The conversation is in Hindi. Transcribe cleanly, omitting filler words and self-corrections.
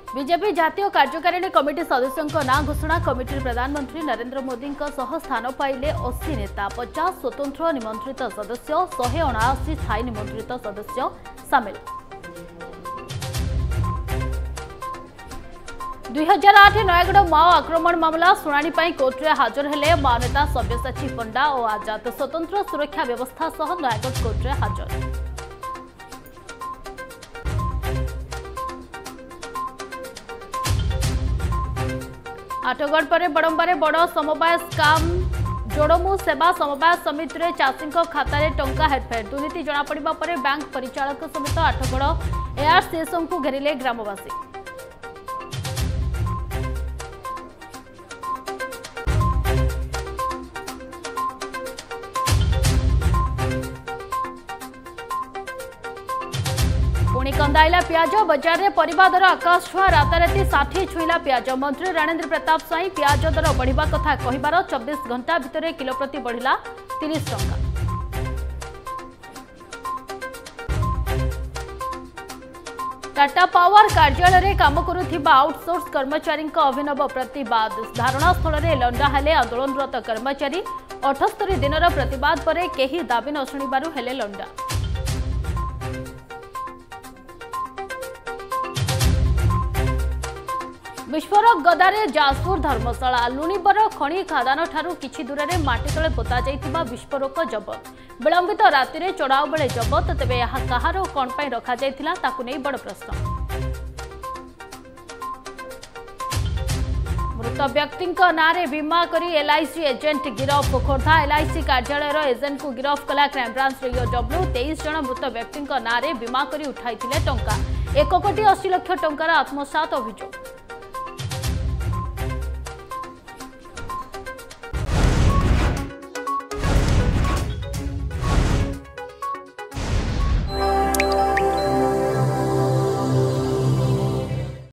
बीजेपी जातीय कार्यकारिणी कमिटी सदस्यों नां घोषणा कमिटी प्रधानमंत्री नरेंद्र मोदी स्थान पाइले 80 नेता 50 स्वतंत्र निमंत्रित सदस्य 179 स्थायी निमंत्रित सदस्य सामिल। 2008 नयागढ़ माओ आक्रमण मामला शुणाणी कोर्टे हाजर हेले माओ नेता सब्यसाची पंडा और आजाद स्वतंत्र सुरक्षा व्यवस्था सह नयागढ़ कोर्टे हाजर। आठगढ़ पर बड़म्बारे बड़ समवाय स्काम जोड़मु सेवा समवाय समिति में चाषी खाता टंका हेरफेर दुर्नीति जमापड़ा पर बैंक परिचालक समेत आठगढ़ एआरसीएसओ को घेरिले ग्रामवासी। पुणी कंदाइला प्याज बजार में परिबा दर आकाश छुआ राताराति 60 छुईला प्याज मंत्री रणेंद्र प्रताप स्वाई प्याज दर बढ़िबा कथा कहिबार 24 घंटा भितर किलो प्रति बढ़िला 30 टंका। टाटा पावर कार्यालय में काम करुथिबा आउटसोर्स कर्मचारी अभिनव प्रतिवाद धारणा स्थल में लंडा हेले आंदोलनरत कर्मचारी 78 दिनर प्रतिवाद पर केही दाबी न शुणिबारु हेले लंडा। विस्फोरक गदारे जाजपुर धर्मशाला लुणीबर खଣି खादान ठारू किछि दूर में माटी तले पोता जाइतिबा विस्फोरक जबत विलंबित राति में चढ़ाऊ बेले जबत तेबे यह कहार कौन पाई रखा जाइतिला ताकु नै बड़ प्रश्न। मृत व्यक्ति नारे बीमा करी एलआईसी एजेंट गिरफ खोर्धा एलआईसी कार्यालय एजेंट को गिरफ कला क्राइमब्रांच डब्ल्यू 23 जन मृत व्यक्ति नारे बीमा करी उठाई टंका 1 कोटी 80 लाख टंकार आत्मसात अभियोग।